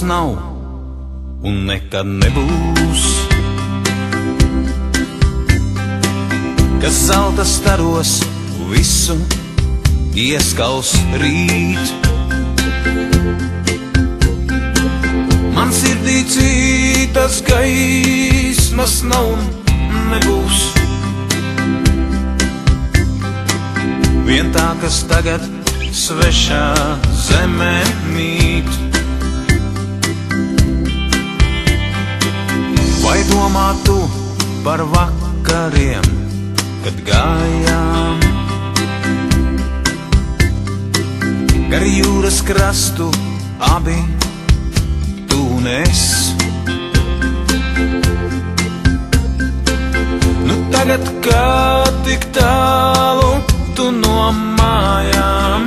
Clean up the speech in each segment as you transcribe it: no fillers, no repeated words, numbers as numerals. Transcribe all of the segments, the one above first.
saules nav un nekad nebūs, kas zelta staros visu ieskals rīt. Man sirdī citas gaismas nav un nebūs, vien tā, kas tagad svešā zemē mīt. Vai domā tu par vakariem, kad gājām gar jūras krastu abi tu un es? Nu tagad, kad tik tālu tu no mājām,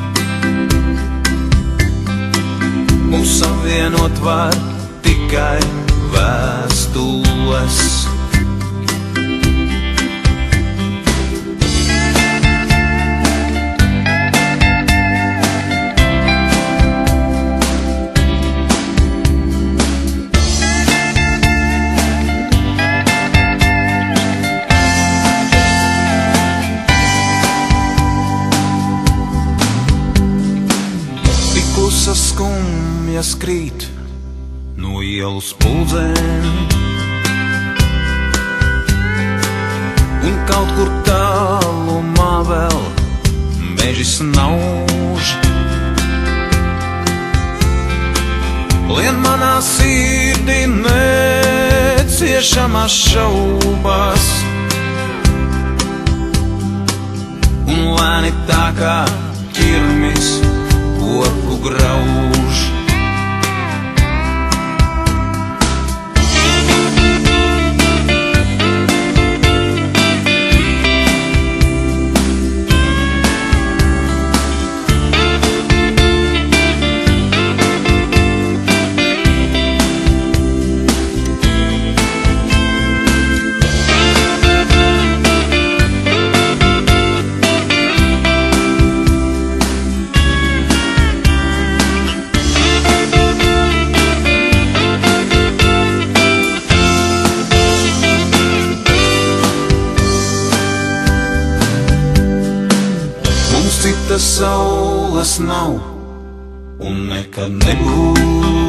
mūs savienot var tikai vēstules. Klusas skumjas krīt no ielu spuldzēm, un kaut kur tālumā vēl meži snauž. Lien manā sirdī neciešamas šaubas, un lēni tā kā ķirmis koku grauž. Citas saules nav un nekad nebūs,